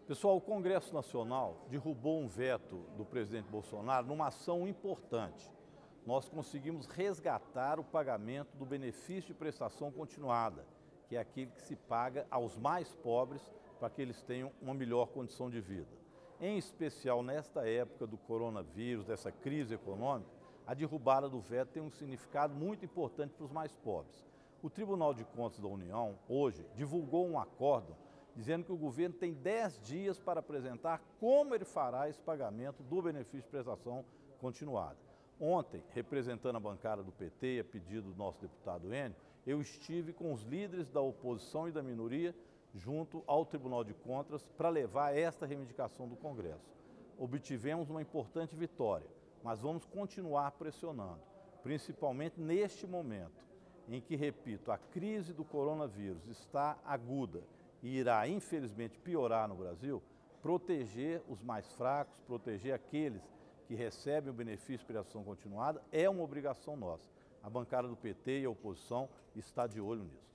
Pessoal, o Congresso Nacional derrubou um veto do presidente Bolsonaro numa ação importante. Nós conseguimos resgatar o pagamento do benefício de prestação continuada, que é aquele que se paga aos mais pobres para que eles tenham uma melhor condição de vida. Em especial nesta época do coronavírus, dessa crise econômica, a derrubada do veto tem um significado muito importante para os mais pobres. O Tribunal de Contas da União, hoje, divulgou um acórdão dizendo que o governo tem 10 dias para apresentar como ele fará esse pagamento do benefício de prestação continuada. Ontem, representando a bancada do PT, a pedido do nosso deputado Enio, eu estive com os líderes da oposição e da minoria junto ao Tribunal de Contas para levar esta reivindicação do Congresso. Obtivemos uma importante vitória, mas vamos continuar pressionando, principalmente neste momento em que, repito, a crise do coronavírus está aguda e irá, infelizmente, piorar no Brasil. Proteger os mais fracos, proteger aqueles que recebem o benefício de prestação continuada é uma obrigação nossa. A bancada do PT e a oposição está de olho nisso.